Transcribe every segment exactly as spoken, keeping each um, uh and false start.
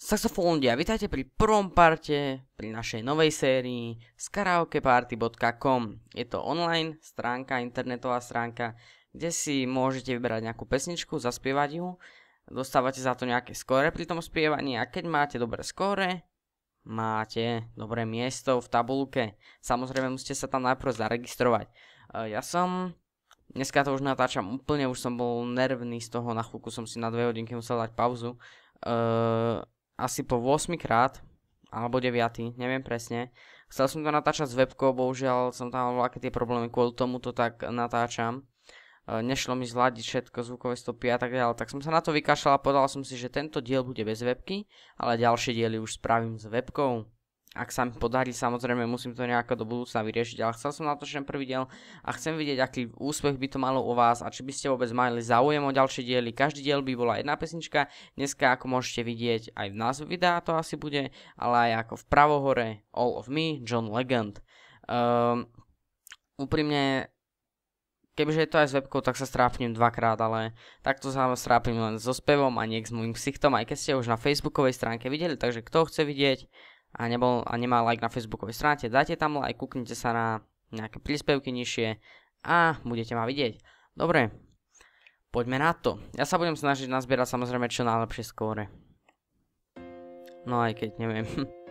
Saxofóndia, vítajte pri prvom parte, pri našej novej sérii z karaokeparty bodka com. Je to online stránka, internetová stránka, kde si môžete vybrať nejakú pesničku, zaspievať ju. Dostávate za to nejaké skóre pri tom spievaní a keď máte dobré skóre, máte dobré miesto v tabulke. Samozrejme musíte sa tam najprv zaregistrovať. Ja som... Dneska to už natáčam úplne, už som bol nervný z toho, na chvíľku som si na dve hodinky musel dať pauzu. Uh, asi po ôsmy krát, alebo deviaty, neviem presne. Chcel som to natáčať s webkou, bohužiaľ som tam mal aké tie problémy, kvôli tomu to tak natáčam. Uh, nešlo mi zladiť všetko, zvukové stopy a tak ďalej, tak som sa na to vykašľal a povedal som si, že tento diel bude bez webky, ale ďalšie diely už spravím s webkou. Ak sa mi podarí, samozrejme musím to nejako do budúcna vyriešiť, ale chcel som natočiť ten prvý diel a chcem vidieť, aký úspech by to malo u vás a či by ste vôbec mali záujem o ďalšie diely. Každý diel by bola jedna pesnička, dneska ako môžete vidieť aj v názve videa to asi bude, ale aj ako v pravo hore All of Me, John Legend. Um, úprimne, kebyže je to aj s webkou, tak sa strápnem dvakrát, ale takto sa strápim len so spevom a niek s môjim ksichtom, aj keď ste už na facebookovej stránke videli, takže kto chce vidieť a, nebol, a nemá like na facebookovej stránke, dajte tam like, kúknite sa na nejaké príspevky nižšie a budete ma vidieť. Dobre, poďme na to. Ja sa budem snažiť nazbierať samozrejme čo najlepšie skóre. No aj keď neviem.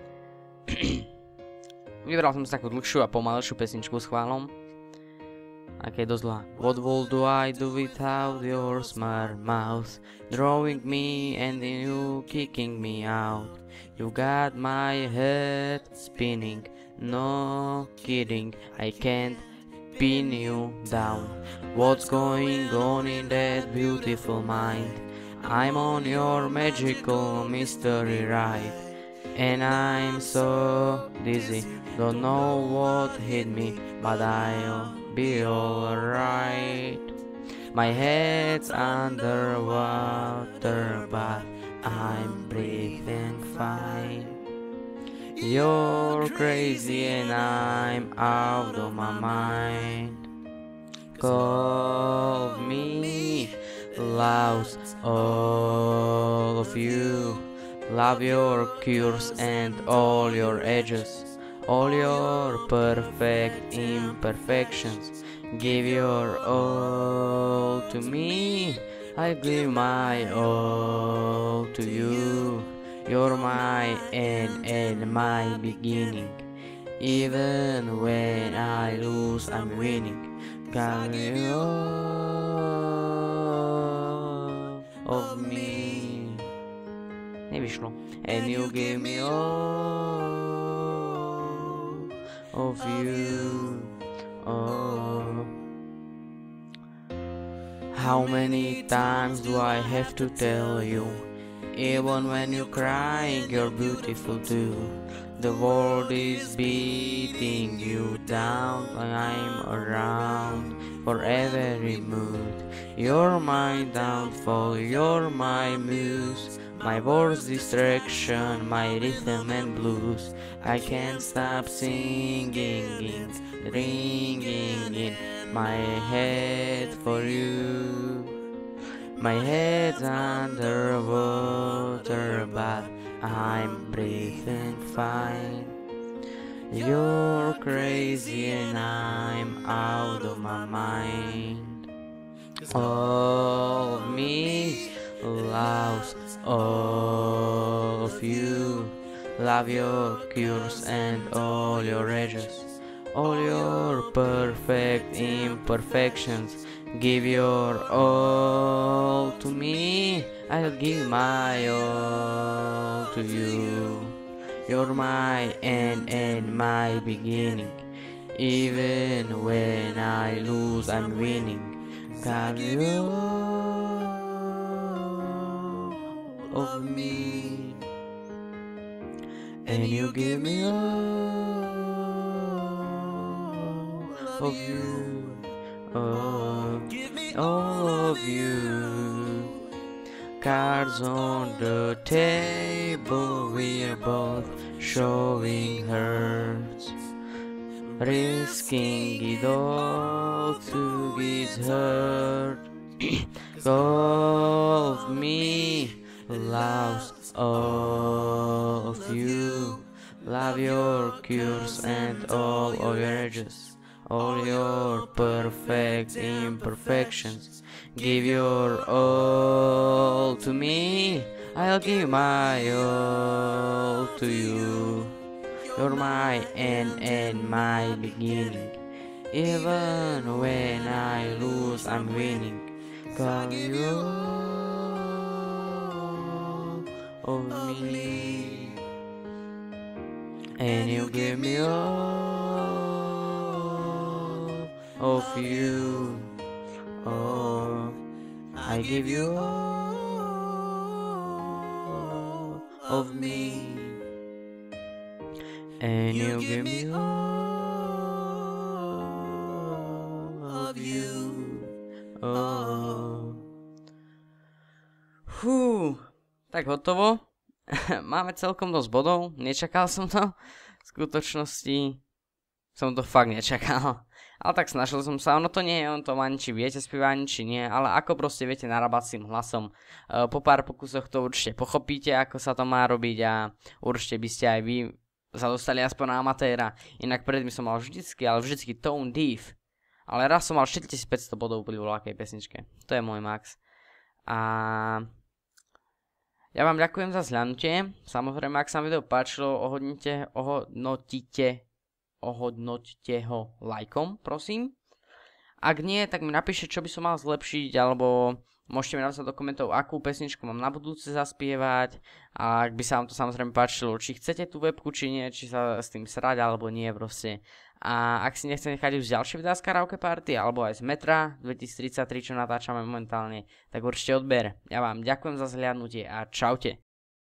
Vybral som si takú dlhšiu a pomalšiu pesničku s chválom. Aké je dosť dlhá. What would do I do without your smart mouth, drawing me and then you kicking me out? You got my head spinning, no kidding, I can't pin you down. What's going on in that beautiful mind? I'm on your magical mystery ride, and I'm so dizzy, don't know what hit me, but I'll be alright. My head's underwater, but I'm breathing fine. You're crazy and I'm out of my mind. Call me lost, all of you. Love your curves and all your edges, all your perfect imperfections. Give your all to me, I give my all to you. You're my end and my beginning. Even when I lose, I'm winning. Got you all of me. Nevyšlo. And you give me all of you. Oh. How many times do I have to tell you? Even when you're crying, you're beautiful too. The world is beating you down, and I'm around for every mood. You're my downfall, you're my muse, my worst distraction, my rhythm and blues. I can't stop singing, ringing in my head for you. My head's underwater, but I'm breathing fine. You're crazy and I'm out of my mind. All of me loves all of you. Love your curves and all your edges, all your perfect imperfections. Give your all to me, I'll give my all to you. You're my end and my beginning. Even when I lose, I'm winning. Got you all of me, and you give me all of you. Oh, all of you. Cards on the table, we're both showing hurts, risking it all to get hurt. All of me loves all of you. Love your cures and all of your edges, all your perfect imperfections. Give your all to me, I'll give my all to you. You're my end and my beginning. Even when I lose, I'm winning. Got you all of me, and you give me all of you. Oh, I give you all of me, and you give me all of you. Oh. Hú, tak hotovo. Máme celkom dosť bodov, nečakal som to. V skutočnosti som to fakt nečakal. Ale tak snažil som sa, ono to nie je on to ani či viete spievať, či nie, ale ako proste viete narábať s tým hlasom. E, po pár pokusoch to určite pochopíte, ako sa to má robiť a určite by ste aj vy sa dostali aspoň na amatéra. Inak predtým som mal vždycky, ale vždycky tone deaf. Ale raz som mal štyritisícpäťsto bodov pri voľakej pesničke. To je môj max. A ja vám ďakujem za zhľadnutie. Samozrejme, ak sa vám video páčilo, ohodnite, ohodnotíte, ohodnoťte ho lajkom, prosím. Ak nie, tak mi napíšte, čo by som mal zlepšiť, alebo môžete mi napísať do komentov, akú pesničku mám na budúce zaspievať. A ak by sa vám to samozrejme páčilo, či chcete tú webku, či nie, či sa s tým srať, alebo nie proste. A ak si nechcete nechať už ďalšie videá z karaoke party, alebo aj z Metra dvetisíctridsaťtri, čo natáčame momentálne, tak určite odber. Ja vám ďakujem za zhliadnutie a čaute.